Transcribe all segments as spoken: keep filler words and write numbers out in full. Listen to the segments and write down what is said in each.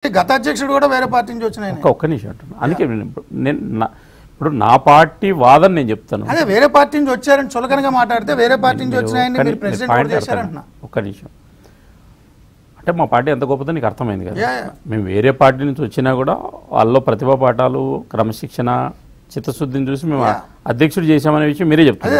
గత అధ్యక్షుడు కూడా వేరే పార్టీ నుంచి వచ్చిన ఆయన. ఒక్క నిమిషం అంటున్నా. అందుకే నేను ఇప్పుడు నా పార్టీ వాదన నేను చెప్తాను. అదే వేరే పార్టీ నుంచి వచ్చారని చులకనగా మాట్లాడితే వేరే పార్టీ నుంచి వచ్చినాయని మీరు ప్రెసిడెంట్ చేశారంటున్నా. ఒక్క నిమిషం. అంటే మా పార్టీ ఎంత గొప్పదో నీకు అర్థమైంది కదా. మేము వేరే పార్టీ నుంచి వచ్చినా కూడా వాళ్ళలో ప్రతిభా పాఠాలు, క్రమశిక్షణ, చిత్తశుద్ధిని చూసి మేము అధ్యక్షుడు చేశామనే విషయం మీరే చెప్తారు.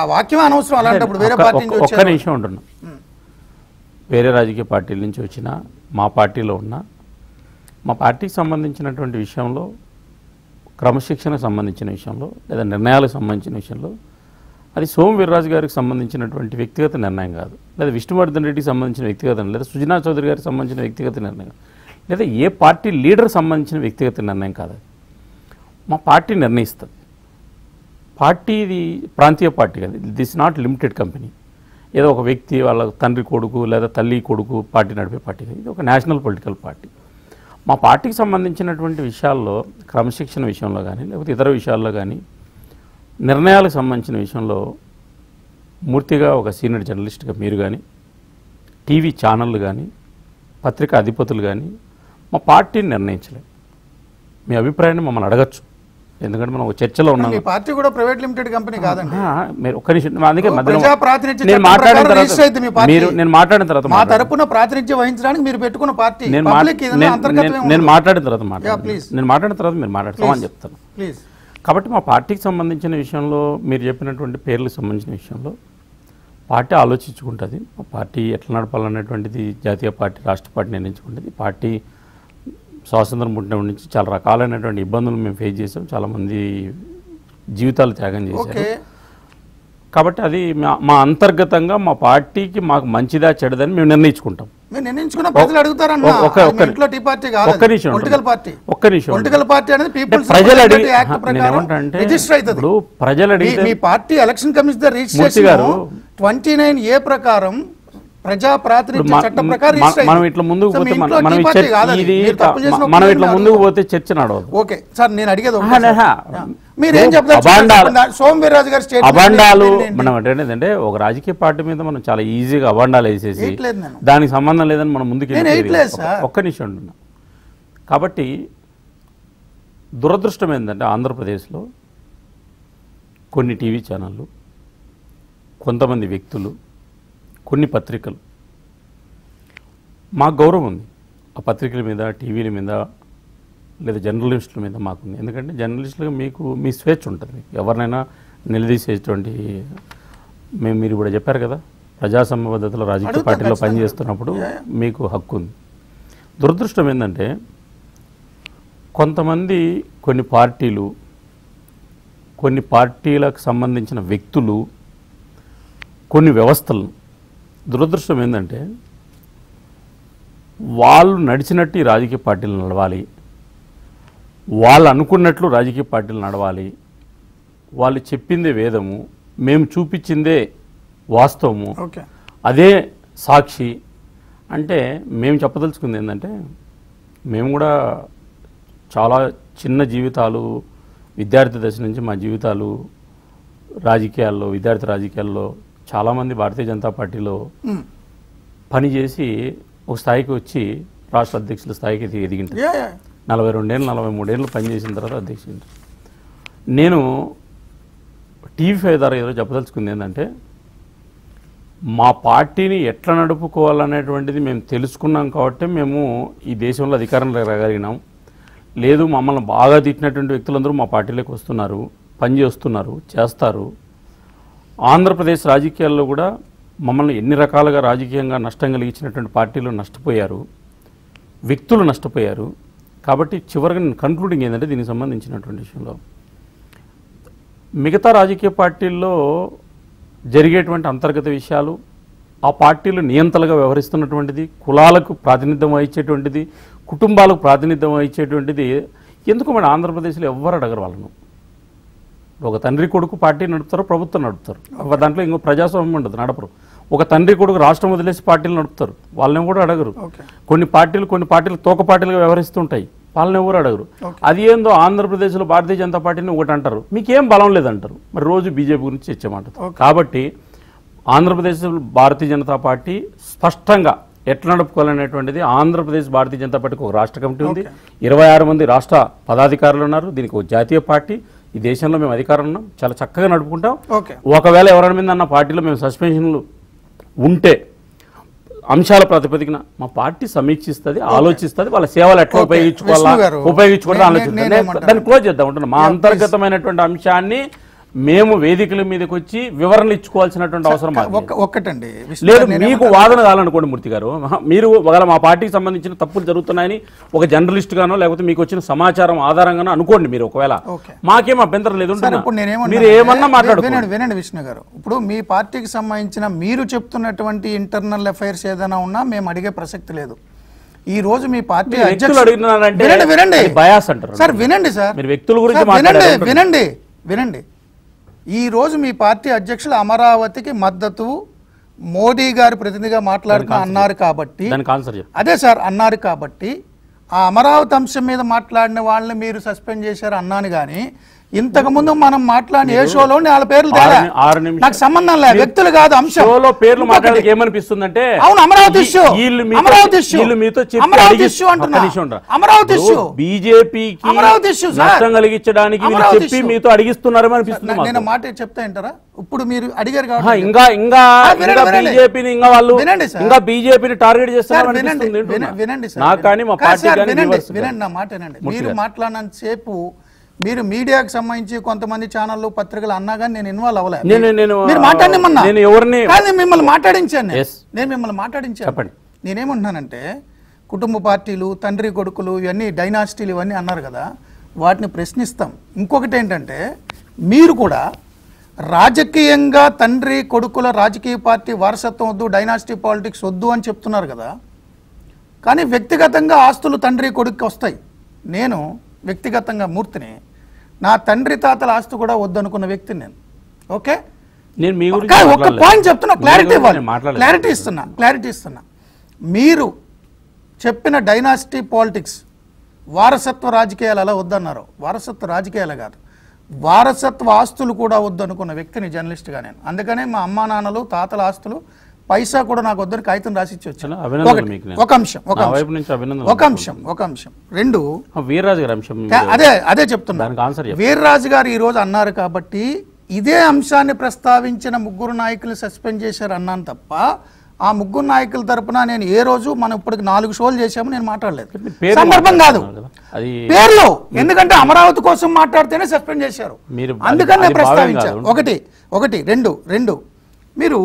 ఒక్క నిమిషం ఉంటున్నా. వేరే రాజకీయ పార్టీల నుంచి వచ్చిన మా పార్టీలో ఉన్న మా పార్టీకి సంబంధించినటువంటి విషయంలో, క్రమశిక్షణకు సంబంధించిన విషయంలో లేదా నిర్ణయాలకు సంబంధించిన విషయంలో అది సోము వీర్రాజు గారికి సంబంధించినటువంటి వ్యక్తిగత నిర్ణయం కాదు, లేదా విష్ణువర్ధన్ రెడ్డికి సంబంధించిన వ్యక్తిగత నిర్ణయం, లేదా సుజనా చౌదరి గారికి సంబంధించిన వ్యక్తిగత నిర్ణయం, లేదా ఏ పార్టీ లీడర్ సంబంధించిన వ్యక్తిగత నిర్ణయం కాదు. మా పార్టీ నిర్ణయిస్తుంది. పార్టీది ప్రాంతీయ పార్టీ కాదు. This not limited company. ఏదో ఒక వ్యక్తి వాళ్ళ తండ్రి కొడుకు లేదా తల్లి కొడుకు పార్టీ నడిపే పార్టీ కాదు. ఇది ఒక నేషనల్ పొలిటికల్ పార్టీ. మా పార్టీకి సంబంధించినటువంటి విషయాల్లో, క్రమశిక్షణ విషయంలో కానీ లేకపోతే ఇతర విషయాల్లో కానీ, నిర్ణయాలకు సంబంధించిన విషయంలో మూర్తిగా ఒక సీనియర్ జర్నలిస్ట్గా మీరు కానీ, టీవీ ఛానళ్ళు కానీ, పత్రికా అధిపతులు కానీ మా పార్టీని నిర్ణయించలేదు. మీ అభిప్రాయాన్ని మమ్మల్ని అడగచ్చు, ఎందుకంటే మనం ఒక చర్చలో ఉన్నాం. పార్టీ కూడా ప్రైవేట్ లిమిటెడ్ కంపెనీ కాదండి. మీరు ఒక్క నిమిషం. అందుకే నేను మాట్లాడిన తర్వాత మీరు నేను మాట్లాడిన తర్వాత మా తరపున ప్రాతినిధ్యం వహించడానికి మీరు పెట్టుకున్న పార్టీ నేను నేను మాట్లాడిన తర్వాత మాట్లాడాను నేను మాట్లాడిన తర్వాత మీరు మాట్లాడతామని చెప్తాను ప్లీజ్. కాబట్టి మా పార్టీకి సంబంధించిన విషయంలో మీరు చెప్పినటువంటి పేర్లకు సంబంధించిన విషయంలో పార్టీ ఆలోచించుకుంటుంది. మా పార్టీ ఎట్లా నడపాలనేటువంటిది జాతీయ పార్టీ, రాష్ట్ర పార్టీ నిర్ణయించుకుంటుంది. పార్టీ స్వాతంత్రం పుట్టినప్పటి నుంచి చాలా రకాలైనటువంటి ఇబ్బందులు మేము ఫేస్ చేసాం, చాలామంది జీవితాలు త్యాగం చేశారు. కాబట్టి అది మా అంతర్గతంగా మా పార్టీకి మాకు మంచిదా చెడదని మేము నిర్ణయించుకుంటాం. ఒక్క నిమిషం ప్రజలు అడిగి నేనేమంటే ఇప్పుడు ప్రజలు అడిగితే మీ పార్టీ ఎలక్షన్ కమిషన్ రిజిస్ట్రేషన్ గారు ట్వంటీ నైన్ ఏ ప్రకారం ప్రజా ప్రాతినిధ్య చట్టం ప్రకారం మనం ఇట్లా ముందుకు పోతే మనం మనం ఇట్లా ముందుకు పోతే చర్చ నడవదు. ఓకే సార్, నేను అడిగేది మీరేం చెప్తారు? సోము వీర్రాజు గారు స్టేట్మెంట్ అబాండాలు మనం అంటే ఒక రాజకీయ పార్టీ మీద మనం చాలా ఈజీగా అబాండాలు వేసేసి దానికి సంబంధం లేదని మనం ముందుకు ఒక్క నిమిషం ఉంటున్నాం. కాబట్టి దురదృష్టం ఏంటంటే ఆంధ్రప్రదేశ్లో కొన్ని టీవీ ఛానళ్ళు, కొంతమంది వ్యక్తులు, కొన్ని పత్రికలు, మాకు గౌరవం ఉంది ఆ పత్రికల మీద, టీవీల మీద లేదా జర్నలిస్టుల మీద మాకుంది. ఎందుకంటే జర్నలిస్టులుగా మీకు మీ స్వేచ్ఛ ఉంటుంది, ఎవరినైనా నిలదీసేటువంటి. మేము మీరు కూడా చెప్పారు కదా, ప్రజాస్వామ్య పద్ధతిలో రాజకీయ పార్టీలో పనిచేస్తున్నప్పుడు మీకు హక్కు ఉంది. దురదృష్టం ఏంటంటే కొంతమంది, కొన్ని పార్టీలు, కొన్ని పార్టీలకు సంబంధించిన వ్యక్తులు, కొన్ని వ్యవస్థలు, దురదృష్టం ఏంటంటే వాళ్ళు నడిచినట్టు ఈ రాజకీయ పార్టీలు నడవాలి, వాళ్ళు అనుకున్నట్లు రాజకీయ పార్టీలు నడవాలి, వాళ్ళు చెప్పిందే వేదము, మేము చూపించిందే వాస్తవము, అదే సాక్షి అంటే మేము చెప్పదలుచుకుంది ఏంటంటే మేము కూడా చాలా చిన్న జీవితాలు, విద్యార్థి దశ నుంచి మా జీవితాలు రాజకీయాల్లో, విద్యార్థి రాజకీయాల్లో చాలామంది భారతీయ జనతా పార్టీలో పనిచేసి ఒక స్థాయికి వచ్చి రాష్ట్ర అధ్యక్షుల స్థాయికి ఎదిగింటారు. నలభై రెండేళ్ళు నలభై మూడేళ్ళు పనిచేసిన తర్వాత అధ్యక్షుడు. నేను టీవీ ఫైవ్ ద్వారా ఏదో చెప్పదలుచుకుంది ఏంటంటే మా పార్టీని ఎట్లా నడుపుకోవాలనేటువంటిది మేము తెలుసుకున్నాం కాబట్టి మేము ఈ దేశంలో అధికారంలో రాగలిగినాం. లేదు, మమ్మల్ని బాగా తిట్టినటువంటి వ్యక్తులందరూ మా పార్టీలోకి వస్తున్నారు, పనిచేస్తున్నారు, చేస్తారు. ఆంధ్రప్రదేశ్ రాజకీయాల్లో కూడా మమ్మల్ని ఎన్ని రకాలుగా రాజకీయంగా నష్టం కలిగించినటువంటి పార్టీలు నష్టపోయారు, వ్యక్తులు నష్టపోయారు. కాబట్టి చివరిగా నేను కన్క్లూడింగ్ ఏంటంటే దీనికి సంబంధించినటువంటి విషయంలో మిగతా రాజకీయ పార్టీల్లో జరిగేటువంటి అంతర్గత విషయాలు, ఆ పార్టీలు నియంతలుగా వ్యవహరిస్తున్నటువంటిది, కులాలకు ప్రాతినిధ్యం వహించేటువంటిది, కుటుంబాలకు ప్రాతినిధ్యం వహించేటువంటిది ఎందుకు మన ఆంధ్రప్రదేశ్లో ఎవ్వరు అడగరు వాళ్ళను. ఒక తండ్రి కొడుకు పార్టీ నడుపుతారు, ప్రభుత్వం నడుపుతారు, దాంట్లో ఇంకో ప్రజాస్వామ్యం ఉండదు, నడపరు. ఒక తండ్రి కొడుకు రాష్ట్రం వదిలేసి పార్టీలు నడుపుతారు, వాళ్ళని కూడా అడగరు. కొన్ని పార్టీలు కొన్ని పార్టీలు తోక పార్టీలుగా వ్యవహరిస్తుంటాయి, వాళ్ళని ఎవరు అడగరు. అది ఏందో ఆంధ్రప్రదేశ్లో భారతీయ జనతా పార్టీని ఒకటి అంటారు, మీకేం బలం లేదంటారు, మరి రోజు బీజేపీ గురించి చర్చమంటారు. కాబట్టి ఆంధ్రప్రదేశ్ భారతీయ జనతా పార్టీ స్పష్టంగా ఎట్లా నడుపుకోవాలనేటువంటిది ఆంధ్రప్రదేశ్ భారతీయ జనతా పార్టీకి ఒక రాష్ట్ర కమిటీ ఉంది, ఇరవై ఆరు మంది రాష్ట్ర పదాధికారులు ఉన్నారు, దీనికి ఒక జాతీయ పార్టీ, ఈ దేశంలో మేము అధికారం ఉన్నాం, చాలా చక్కగా నడుపుకుంటాం. ఒకవేళ ఎవరి మీద అన్న పార్టీలో మేము సస్పెన్షన్లు ఉంటే అంశాల ప్రాతిపదికన మా పార్టీ సమీక్షిస్తుంది, ఆలోచిస్తుంది, వాళ్ళ సేవలు ఎట్లా ఉపయోగించుకోవాలా ఉపయోగించుకోవడం ఆలోచిస్తుంది, దాన్ని క్లోజ్ చేద్దాం ఉంటున్నాం. మా అంతర్గతమైనటువంటి అంశాన్ని మేము వేదికల మీదకి వచ్చి వివరణ ఇచ్చుకోవాల్సినటువంటి అవసరం ఒక్కటండి లేదు. మీకు వాదన కావాలనుకోండి మూర్తి గారు, మీరు ఒకవేళ మా పార్టీకి సంబంధించిన తప్పులు జరుగుతున్నాయని ఒక జర్నలిస్ట్ గానో లేకపోతే మీకు వచ్చిన సమాచారం ఆధారంగానో అనుకోండి, మీరు ఒకవేళ మాకేం అభ్యంతరం లేదు, మీరు ఏమన్నా మాట్లాడుకోండి. వినండి విష్ణు గారు, ఇప్పుడు మీ పార్టీకి సంబంధించిన మీరు చెప్తున్నటువంటి ఇంటర్నల్ అఫైర్స్ ఏదైనా ఉన్నా మేము అడిగే ప్రసక్తి లేదు. ఈ రోజు మీ పార్టీ అధ్యక్షులు అడుగుతున్నారంటే వినండి బయాస్ అంటారు సార్, వినండి సార్, మీరు వ్యక్తుల గురించి వినండి వినండి వినండి ఈ రోజు మీ పార్టీ అధ్యక్షులు అమరావతికి మద్దతు మోడీ గారు ప్రతినిధిగా మాట్లాడుతూ అన్నారు కాబట్టి, అదే సార్ అన్నారు కాబట్టి ఆ అమరావతి అంశం మీద మాట్లాడిన వాళ్ళని మీరు సస్పెండ్ చేశారు అన్నాను. కానీ ఇంతకు ముందు మనం మాట్లాడిన ఏ షోలో వాళ్ళ పేర్లు నాకు సంబంధం లేదు, వ్యక్తులు కాదు అంశం. పేర్లు మాట్లాడక ఏమనిపిస్తుందంటే అవును Amaravati issue, Amaravati issue, Amaravati issue అంటున్నా, అమరావతి ఇష్యూ, బీజేపీకి అమరావతి ఇష్యూ నష్టం కలిగించడానికి చెప్పి మీతో అడిగిస్తున్నారని అనిపిస్తుంది. నేను మాట చెప్తా ఏంటారా, ఇప్పుడు మీరు అడిగారు కాబట్టి ఇంకా ఇంకా బీజేపీని ఇంకా వాళ్ళు ఇంకా బీజేపీని టార్గెట్ చేస్తున్నారు వినండి సార్, నాకు కానీ మా పార్టీ వినండి నా మాట వినండి. మీరు మాట్లాడినంత సేపు మీరు మీడియాకి సంబంధించి కొంతమంది ఛానళ్ళు పత్రికలు అన్నా కానీ నేను ఇన్వాల్వ్ అవ్వలేదు. మీరు మాట్లాడినమన్నా మిమ్మల్ని మాట్లాడించాను, నేను మిమ్మల్ని మాట్లాడించాను. చెప్పండి. నేనేమంటున్నానంటే కుటుంబ పార్టీలు, తండ్రి కొడుకులు, ఇవన్నీ డైనాసిటీలు ఇవన్నీ అన్నారు కదా, వాటిని ప్రశ్నిస్తాం. ఇంకొకటి ఏంటంటే మీరు కూడా రాజకీయంగా తండ్రి కొడుకుల రాజకీయ పార్టీ వారసత్వం వద్దు, డైనాసిటీ పాలిటిక్స్ వద్దు అని చెప్తున్నారు కదా, కానీ వ్యక్తిగతంగా ఆస్తులు తండ్రి కొడుకు వస్తాయి. నేను వ్యక్తిగతంగా మూర్తిని, నా తండ్రి తాతల ఆస్తి కూడా వద్దనుకున్న వ్యక్తిని నేను. ఓకే, నేను మీ గురించి ఒక పాయింట్ చెప్తున్నా, క్లారిటీ ఇవ్వాలి, క్లారిటీ ఇస్తున్నా క్లారిటీ ఇస్తున్నా మీరు చెప్పిన డైనాసిటీ పాలిటిక్స్, వారసత్వ రాజకీయాలు అలా వద్దన్నారు. వారసత్వ రాజకీయాలు కాదు, వారసత్వ ఆస్తులు కూడా వద్దనుకున్న వ్యక్తిని జర్నలిస్ట్గా నేను. అందుకనే మా అమ్మా నాన్నలు తాతల ఆస్తులు పైసా కూడా నాకు వద్దని కాగితం రాసిచ్చి వచ్చాను. ఒక అంశం ఒక అంశం ఒక అంశం రెండు వీర్రాజు గారి అంశం అదే అదే చెప్తున్నా. వీర్రాజు గారు ఈ రోజు అన్నారు కాబట్టి ఇదే అంశాన్ని ప్రస్తావించిన ముగ్గురు నాయకులు సస్పెండ్ చేశారు అన్నాను తప్ప, ఆ ముగ్గురు నాయకుల తరపున నేను ఏ రోజు మనం ఇప్పటికి నాలుగు షోలు చేశాము నేను మాట్లాడలేదు. సందర్భం కాదు పేర్లు, ఎందుకంటే అమరావతి కోసం మాట్లాడితేనే సస్పెండ్ చేశారు, అందుకని నేను ప్రస్తావించాను. ఒకటి ఒకటి రెండు రెండు మీరు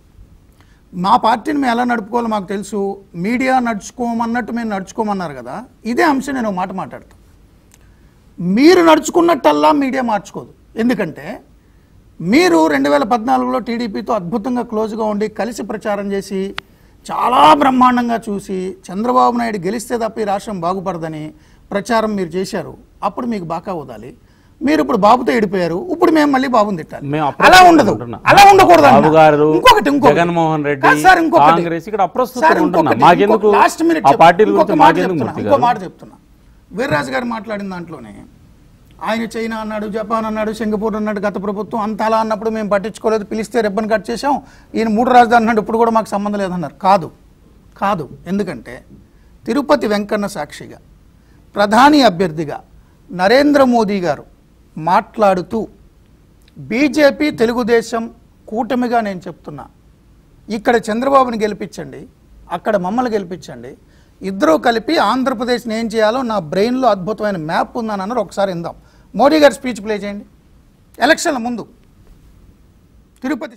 మా పార్టీని మేము ఎలా నడుపుకోవాలో మాకు తెలుసు, మీడియా నడుచుకోమన్నట్టు మేము నడుచుకోమన్నారు కదా, ఇదే అంశం నేను మాట మాట్లాడతాను. మీరు నడుచుకున్నట్టల్లా మీడియా మార్చుకోదు. ఎందుకంటే మీరు రెండు వేల పద్నాలుగులో టీడీపీతో అద్భుతంగా క్లోజ్గా ఉండి కలిసి ప్రచారం చేసి చాలా బ్రహ్మాండంగా చూసి చంద్రబాబు నాయుడు గెలిస్తే తప్ప ఈ రాష్ట్రం బాగుపడదని ప్రచారం మీరు చేశారు. అప్పుడు మీకు బాగా వదాలి. మీరు ఇప్పుడు బాబుతో ఎడిపోయారు, ఇప్పుడు మేము మళ్ళీ బాబుని తిట్టాలి. అలా ఉండదు, అలా ఉండకూడదు. ఇంకొకటి జగన్మోహన్ రెడ్డి సార్ ఇంకొకటి లాస్ట్ మినిట్ ఇంకో మాట చెప్తున్నా. వీర్రాజు గారు మాట్లాడిన దాంట్లోనే ఆయన చైనా అన్నాడు, జపాన్ అన్నాడు, సింగపూర్ అన్నాడు, గత ప్రభుత్వం అంత అలా అన్నప్పుడు మేము పట్టించుకోలేదు, పిలిస్తే రెబ్బన్ కట్ చేసాం, ఈయన మూడు రాజధాని అన్నాడు, ఇప్పుడు కూడా మాకు సంబంధం లేదన్నారు. కాదు కాదు ఎందుకంటే తిరుపతి వెంకన్న సాక్షిగా ప్రధాని అభ్యర్థిగా నరేంద్ర మోదీ గారు మాట్లాడుతూ బీజేపీ తెలుగుదేశం కూటమిగా నేను చెప్తున్నా, ఇక్కడ చంద్రబాబుని గెలిపించండి, అక్కడ మమ్మల్ని గెలిపించండి, ఇద్దరూ కలిపి ఆంధ్రప్రదేశ్ని ఏం చేయాలో నా బ్రెయిన్లో అద్భుతమైన మ్యాప్ ఉందని అన్నారు. ఒకసారి ఇందాం, మోడీ గారి స్పీచ్ ప్లే చేయండి ఎలక్షన్ల ముందు తిరుపతి.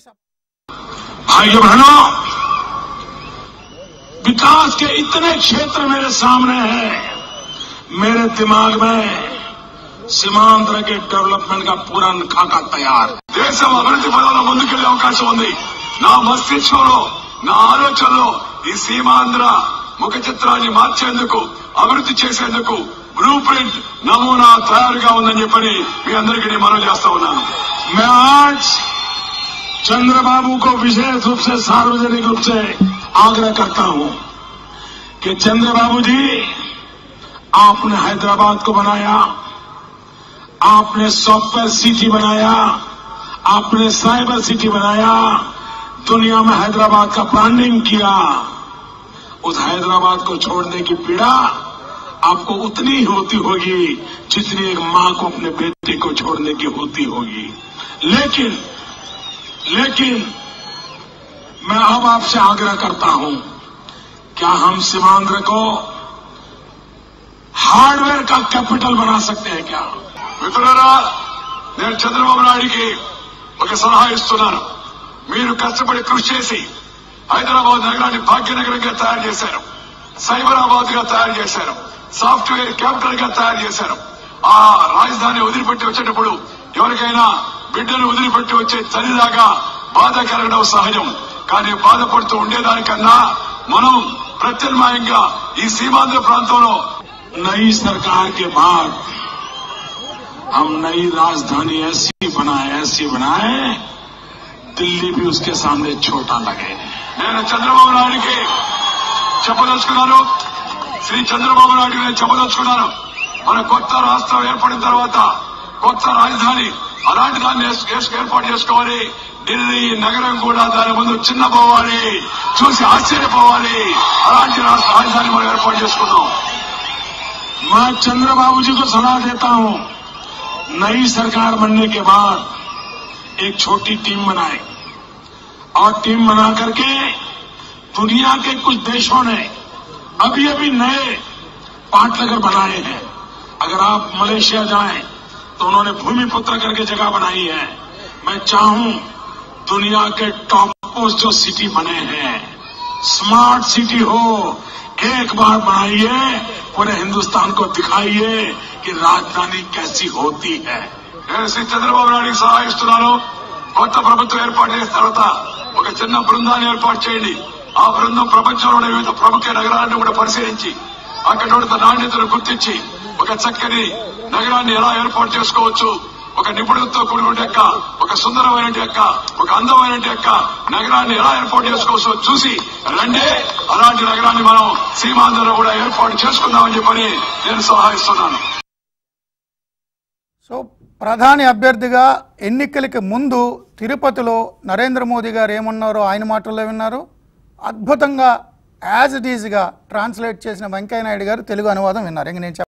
विकास के इतने क्षेत्र मेरे सामने हैं, मेरे दिमाग में सीमांध्र के डेवलपमेंट का पूरा खाका तैयार है. దేశం అభివృద్ధి పదంలో ముందుకెళ్లే అవకాశం ఉంది. నా మస్తిష్కంలో నా ఆలోచనలో ఈ సీమాంధ్ర ముఖ చిత్రాన్ని మార్చేందుకు, అభివృద్ధి చేసేందుకు బ్లూ ప్రింట్ నమూనా తయారుగా ఉందని చెప్పని మీ అందరికీ నేను మనవి చేస్తా ఉన్నాను. मैं आज चंद्रबाबू को विशेष रूप से सार्वजनिक रूप से आग्रह करता हूं कि चंद्रबाबू जी, आपने हैदराबाद को बनाया, आपने सॉफ्टवेयर सिटी बनाया, आपने साइबर सिटी बनाया, दुनिया में हैदराबाद का ब्रांडिंग किया, उस हैदराबाद को छोड़ने की पीड़ा आपको उतनी ही होती होगी जितनी एक मां को अपने बेटे को छोड़ने की होती होगी। लेकिन लेकिन मैं अब आपसे आग्रह करता हूं, क्या हम सीमांध्र को हार्डवेयर का कैपिटल बना सकते हैं क्या? మిత్రులారా, నేను చంద్రబాబు నాయుడికి ఒక సలహా ఇస్తున్నాను. మీరు కష్టపడి కృషి చేసి హైదరాబాద్ నగరాన్ని భాగ్యనగరంగా తయారు చేశారు, సైబరాబాద్ గా తయారు చేశారు, సాఫ్ట్వేర్ క్యాపిటల్ గా తయారు చేశారు. ఆ రాజధాని వదిలిపెట్టి వచ్చేటప్పుడు ఎవరికైనా బిడ్డను వదిలిపెట్టి వచ్చే తల్లిలాగా బాధ కలగడం సహజం. కానీ బాధపడుతూ ఉండేదానికన్నా మనం ప్రత్యామ్నాయంగా ఈ సీమాంధ్ర ప్రాంతంలో नई सरकार के बाद हम नई राजधानी ऐसी बनाए ऐसी बनाए दिल्ली भी उसके सामने छोटा लगे. నేను చంద్రబాబు నాయుడికి చెప్పదలుచుకున్నాను, శ్రీ చంద్రబాబు నాయుడికి నేను చెప్పదలుచుకున్నాను, మన కొత్త రాష్ట్రం ఏర్పడిన తర్వాత కొత్త రాజధాని అలాంటి దాన్ని ఏర్పాటు చేసుకోవాలి. ఢిల్లీ నగరం కూడా దాని ముందు చిన్నపోవాలి, చూసి ఆశ్చర్యపోవాలి. అలాంటి రాష్ట్ర రాజధాని మనం ఏర్పాటు చేసుకున్నాం. मैं चंद्रबाबू जी को सलाह देता हूं, नई सरकार बनने के बाद एक छोटी टीम बनाए और टीम बना करके दुनिया के कुछ देशों ने अभी अभी नए पाटनगर बनाए हैं. अगर आप मलेशिया जाएं तो उन्होंने भूमिपुत्र करके जगह बनाई है. मैं चाहूं दुनिया के टॉप मोस्ट जो सिटी बने हैं स्मार्ट सिटी हो, एक बार बनाइए, पूरे हिंदुस्तान को दिखाइए कि राजधानी कैसी होती है. శ్రీ చంద్రబాబు నాయుడికి సలహా ఇస్తున్నాను, కొత్త ప్రభుత్వం ఏర్పాటు చేసిన తర్వాత ఒక చిన్న బృందాన్ని ఏర్పాటు చేయండి. ఆ బృందం ప్రపంచంలోని వివిధ ప్రముఖ నగరాలను కూడా పరిశీలించి అక్కడ ఉన్న నాణ్యతను గుర్తించి ఒక చక్కని నగరాన్ని ఎలా ఏర్పాటు చేసుకోవచ్చు, ఒక నిపుణులతో కూడిన యొక్క ఒక సుందరమైన యొక్క ఒక అందమైన యొక్క నగరాన్ని ఎలా ఏర్పాటు చేసుకోవచ్చో చూసి రండి. అలాంటి నగరాన్ని మనం సీమాంధ్రలో కూడా ఏర్పాటు చేసుకుందామని చెప్పని నేను సలహా ఇస్తున్నాను. సో ప్రధాని అభ్యర్థిగా ఎన్నికలకి ముందు తిరుపతిలో నరేంద్ర మోదీ గారు ఏమన్నారో ఆయన మాటల్లో విన్నారు. అద్భుతంగా యాజ్ ఇట్ ఈజ్గా ట్రాన్స్లేట్ చేసిన వెంకయ్య నాయుడు గారు తెలుగు అనువాదం విన్నారు. ఇంక నేను